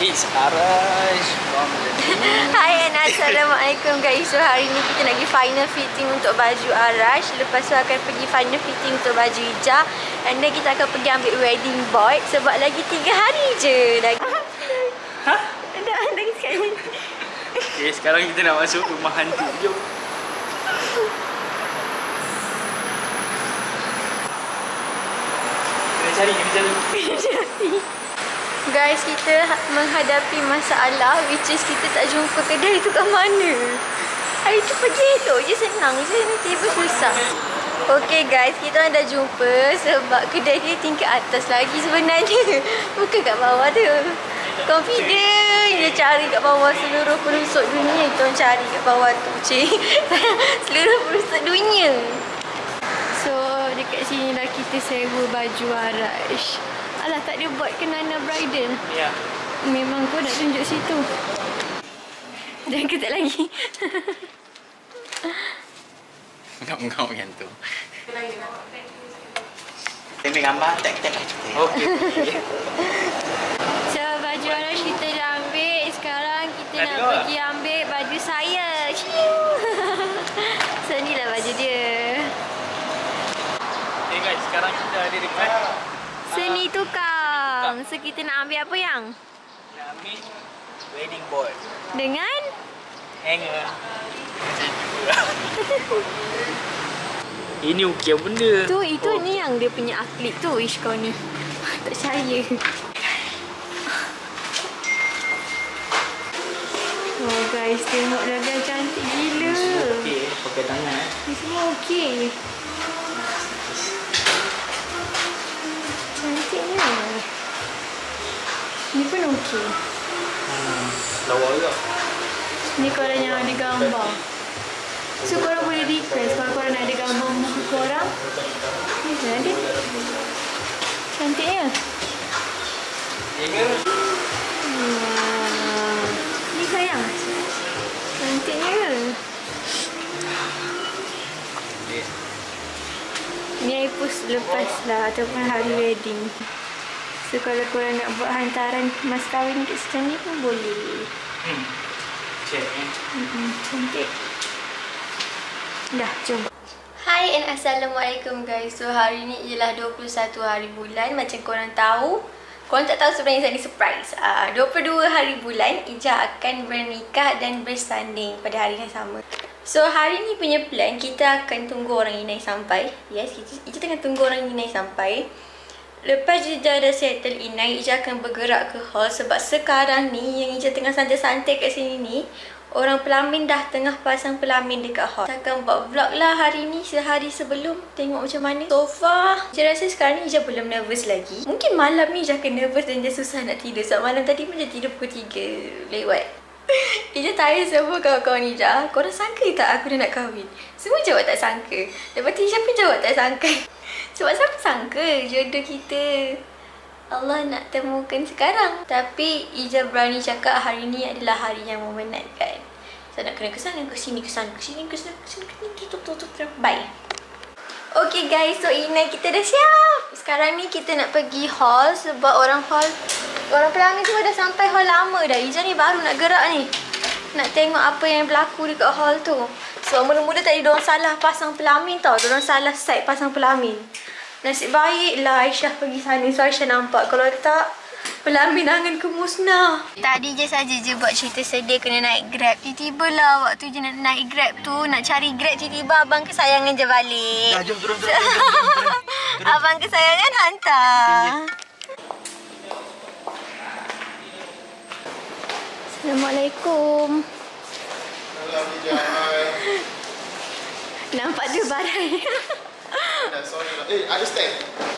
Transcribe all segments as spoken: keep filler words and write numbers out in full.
It's Arash. Hai and Assalamualaikum guys. So hari ni kita nak pergi final fitting untuk baju Arash. Lepas tu akan pergi final fitting untuk baju Ija. And then kita akan pergi ambil wedding board. Sebab lagi tiga hari je lagi. Ha? Dah lagi sekali. Okay, sekarang kita nak masuk rumah hantu. Jom. Kena cari, kena cari. Guys, kita menghadapi masalah which is kita tak jumpa kedai tu kat mana. Hari tu pergi tu je senang je, ni tiba susah. Okay guys, kita orang dah jumpa sebab kedai dia tingkat atas lagi sebenarnya. Bukan kat bawah tu. Confident dia cari kat bawah seluruh pelosok dunia. Kita orang cari kat bawah tu, cik. Seluruh pelosok dunia. So, dekat sini dah kita sewa baju Arash. Alah, tak ada buat kenana bridal. Ya. Memang kau nak tunjuk situ. Jangan ketat lagi. Engkau-engkau macam tu. Ambil gambar, tag-tag. Okey. So, baju Arash kita dah ambil. Sekarang kita nak Aduh. pergi ambil baju saya. So, inilah baju dia. Okay guys, sekarang kita ada dekat Seni tukang. So, kita nak ambil apa yang? nak ambil wedding board. Dengan? Hanger. Ini ukir benda. Tu, itu oh. Ni yang dia punya aklik tu. Ish, kau ni. Tak percaya. Oh guys, tengok dah dah cantik gila. Semua okey, pakai tangan eh. Ni semua okey. Cantiknya. Ni pun okey. Hmm, lawa juga. Ni korang yang ada gambar. So korang boleh request kalau korang nak ada gambar muka korang. Ni dah ada. Cantiknya. Hanger. Wah. Ni sayang. Cantiknya. Ni I post lepas lah ataupun hari wedding. So kalau korang nak buat hantaran mas kahwin kat sini pun boleh. Hmm. Check eh. Hmm, cantik. Dah, jom. Hai and Assalamualaikum guys. So hari ni ialah dua puluh satu hari bulan. Macam korang tahu, korang tak tahu sebenarnya saya ni surprise. uh, dua puluh dua hari bulan Ija akan bernikah dan bersanding pada hari yang sama. So hari ni punya plan, kita akan tunggu orang inai sampai. Yes, kita, Ija tengah tunggu orang inai sampai. Lepas Ija dah settle inai, Ija akan bergerak ke hall. Sebab sekarang ni yang Ija tengah santai-santai kat sini ni, orang pelamin dah tengah pasang pelamin dekat hall. Kita akan buat vlog lah hari ni, sehari sebelum. Tengok macam mana. So far, Ija rasa sekarang ni Ija belum nervous lagi. Mungkin malam ni Ija akan nervous dan Ija susah nak tidur. Sebab malam tadi pun Ija tidur pukul tiga lewat. Ija tanya semua kawan-kawan Ija, korang sangka tak aku dah nak kahwin? Semua jawab tak sangka. Lepas tu Ija pun jawab tak sangka. Sebab siapa sangka jodoh kita Allah nak temukan sekarang. Tapi Ija berani cakap hari ni adalah hari yang memenatkan. So nak kena kesana, ke sini, ke sana, ke sini, ke sana, ke sini, ke sini, tutup, tutup, tutup. Bye. Okay guys, so inai kita dah siap. Sekarang ni kita nak pergi hall sebab orang hall, orang pelamin semua dah sampai hall lama dah. Ija ni baru nak gerak ni. Nak tengok apa yang berlaku dekat hall tu. Sebab mula-mula tadi diorang salah pasang pelamin tau. Diorang salah side pasang pelamin. Nasib baiklah Aisyah pergi sana. So Aisyah nampak. Kalau tak, pelamin akan kemusnah. Tadi je saja je buat cerita sedih kena naik Grab. Tiba-tiba lah waktu je nak naik Grab tu, nak cari Grab, tiba-tiba abang kesayangan je balik. Dah, jom turun, turun, turun, turun, turun, turun. Abang kesayangan hantar. Assalamualaikum. Nampak tu barang. Eh, ada stand.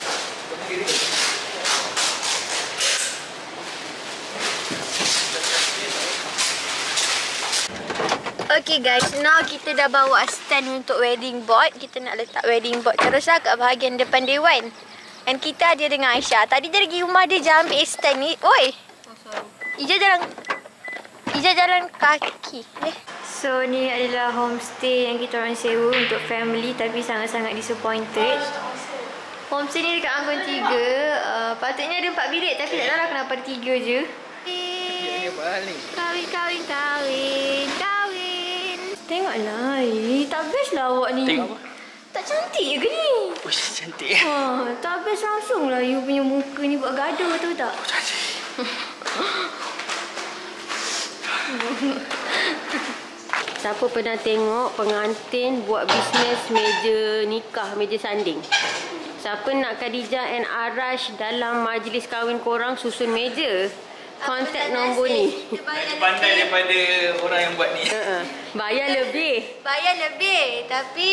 Okay guys, now kita dah bawa stand untuk wedding board. Kita nak letak wedding board teruslah kat bahagian depan dewan. And kita ada dengan Aisyah. Tadi dia pergi rumah dia, jangan ambil stand ni. Oi! Ija jalan Ija jalan kaki. Eh. So ni adalah homestay yang kita orang sewa untuk family, tapi sangat-sangat disappointed. Homestay ni dekat Anggun tiga. Uh, patutnya ada empat bilik tapi tak tahu lah kenapa ada tiga je. balik. Kawin, kawin, kawin, kawin. Tengoklah. Eh, tak best lah awak ni. Tengok apa? Tak cantik ke ni? Uish, cantik. Ha, tak best langsung lah you punya muka ni buat gaduh tu tak? Oh, cantik. Siapa pernah tengok pengantin buat bisnes meja nikah, meja sanding? Siapa nak Khadijah and Arash dalam majlis kahwin korang susun meja? Kontak nombor ni. Pandai daripada orang yang buat ni. Uh-uh. Bayar lebih. Bayar lebih tapi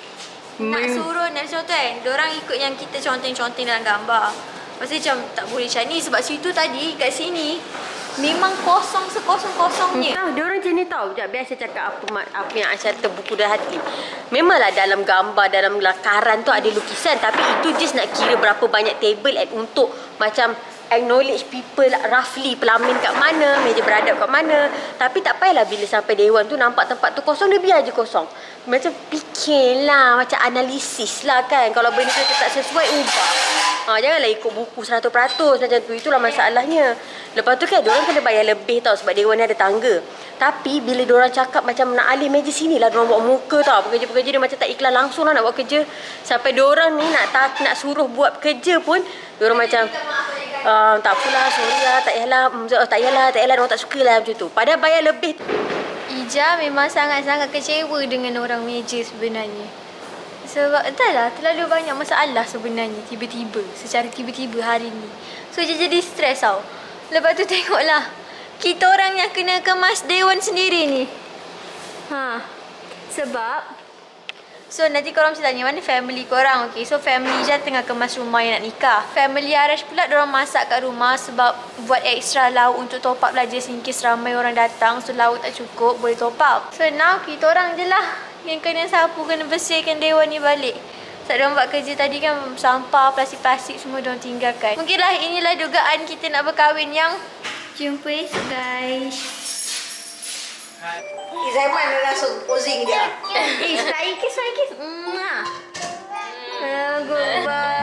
nak Men- suruh nak contoh kan. Diorang ikut yang kita conteng-conteng dalam gambar. Pasti macam tak boleh macam ni sebab situ tadi kat sini memang kosong sekosong-kosongnya. Tahu, dia orang macam ni tahu. Sekejap, biasa cakap apa mak- apa yang Aisyah terbuku dalam hati. Memanglah dalam gambar, dalam lakaran tu ada lukisan. Tapi itu just nak kira berapa banyak table and untuk macam acknowledge people roughly pelamin kat mana, meja beradab kat mana. Tapi tak payahlah bila sampai dewan tu nampak tempat tu kosong, dia biar je kosong. Macam fikirlah, macam analisis lah kan. Kalau benda tu tak sesuai, ubah. Ha, janganlah ikut buku seratus peratus macam tu. Itulah masalahnya. Lepas tu kan, diorang kena bayar lebih tau sebab dewan ni ada tangga. Tapi bila diorang cakap macam nak alih meja sini lah, diorang buat muka tau. Pekerja-pekerja dia macam tak ikhlas langsung lah nak buat kerja. Sampai diorang ni nak tak, nak suruh buat kerja pun, diorang macam uh, tak apalah, sorry lah, tak payahlah, uh, tak payahlah, tak payahlah, diorang tak suka lah macam tu. Padahal bayar lebih. Ija memang sangat-sangat kecewa dengan orang meja sebenarnya. Sebab entahlah, terlalu banyak masalah sebenarnya tiba-tiba, secara tiba-tiba hari ni. So Ija jadi stres tau. Lepas tu tengoklah, kita orang yang kena kemas dewan sendiri ni. Ha. Sebab so nanti korang mesti tanya mana family korang. Okay, so family Ija tengah kemas rumah yang nak nikah. Family Arash pula diorang masak kat rumah sebab buat extra lauk untuk top up lah just in case ramai orang datang. So lauk tak cukup, boleh top up. So now kita orang je lah yang kena sapu, kena bersihkan dewan ni balik. Sebab diorang buat kerja tadi kan sampah, plastik-plastik semua diorang tinggalkan. Mungkinlah inilah dugaan kita nak berkahwin yang jumpa esok guys. Zaman dia langsung posing dia. Eh, strike kiss, strike kiss. Mwah. Uh, goodbye.